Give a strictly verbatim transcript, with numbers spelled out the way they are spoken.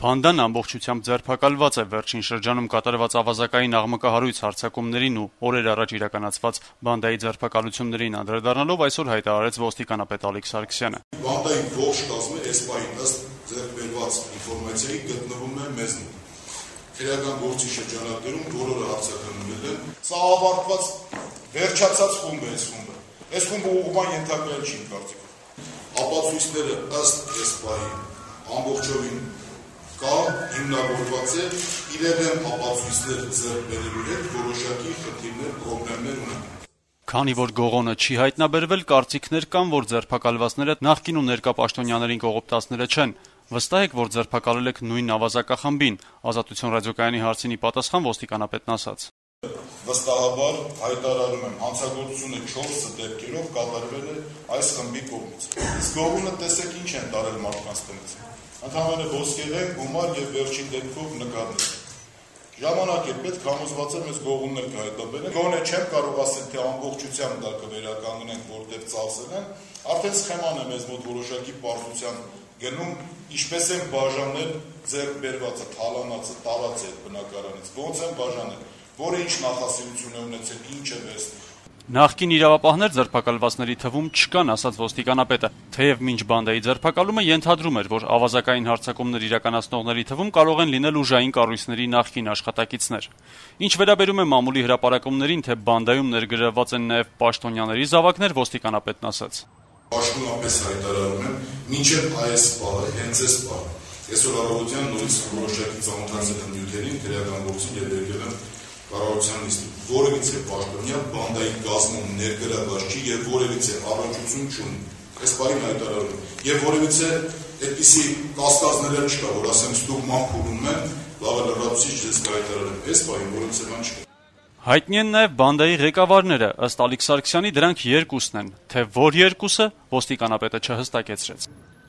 Բանդան ամբողջությամբ ձերբակալված է վերջին շրջանում կատարված ավազակային աղմկահարույց հարձակումներին ու օրեր առաջ իրականացված բանդայի ձերբակալություններին անդրադառնալով այսօր հայտարարեց ոստիկանապետ Ալիկ Սարգսյանը. Բանդայի ողջ կազմը այս պահին ըստ ձեռքբերված ինֆորմացիայի գտնվում է մեզնում։ Քրեական գործի շրջանակներում բոլորը հարձակումներ են։ Սա ավարտված վերջացած խումբ է այս խումբը։ Այս խումբը ուղղման ենթարկվել չի կարծիքով։ Ապացույցները ըստ այս պահի ամբողջովին կա, հիմնավորված է, իրեն ապացույցներ ձեռք բերելու հետ որոշակի խնդիրներ, խնդիրներ ունեն։ Քանի որ գողոնը չի հայտնաբերվել, կարծիքներ կան, որ ձերբակալվածները նախկին ու ներկա պաշտոնյաներին կողոպտածները չեն։ Վստահ եք, որ ձերբակալել եք նույն ավազակախմբին, Ազատություն ռադիոկայանի հարցին ի պատասխան ոստիկանապետն ասաց. Վստահաբար հայտարարում եմ, հանցագործությունը չորս դեպքերով կատարվել է այս խմբի կողմից։ Իսկ գողունը տեսեք ինչ են տարել մարդկանց տնից։ Ընդհանրապես ոսկեղեն, գումար եւ վերջին դեպքով նկարներ։ Ժամանակ է պետք, համոզված եմ, այս գողուններ կհայտնաբերեն։ Գոնե չեմ կարող ասել, թե ամբողջությամբ դա կվերականգնենք, որտեղ ծախսել են, արդեն սխեման է մեզ մոտ որոշակի պարզության գնում, ինչպես են բաժանել ձեռք բերվածը, թալանածը, տարածը այդ բնակարանից, ոնց են բաժանել, որը ինչ նախասիրություն է ունեցել, ինչ է վերցնել։ Նախկին իրավապահներ ձերբակալվածների թվում չկան, ասաց ոստիկանապետը, թեև մինչ բանդայի ձերբակալումը ենթադրում էր, որ ավազակային հարձակումներ իրականացնողների թվում կարող են լինել ուժային կառույցների նախկին աշխատակիցներ։ Ինչ վերաբերում է մամուլի հրապարակումներին, թե բանդայում ներգրավված են նաև պաշտոնյաների զավակներ, ոստիկանապետն ասաց. Պաշտոնապես հայտարարում եմ, մինչև այս պահը, հենց այս պահը, այսօր առավոտյան նորից որոշակի ծանոթացել եմ նյութերին, քրեական գործին եւ եկել եմ կառավարության նիստին, որևիցե պաշտոնյա բանդայի կազմում ներգրավված չի եւ որևիցե առողջություն չունի։ Այս պահին հայտարարում եմ, եւ որևիցե այդպիսի կասկածներ չկա, որ ասեմ ստուգ մամփուլում են, լավ է լրացուցիչ դες կհայտարարեմ, այս պահին որևիցե բան չկա։ Հայտնի են նաև բանդայի ղեկավարները, ըստ Ալիկ Սարգսյանի դրանք երկուսն են, թե որ երկուսը ոստիկանապետը չհստակեցրեց։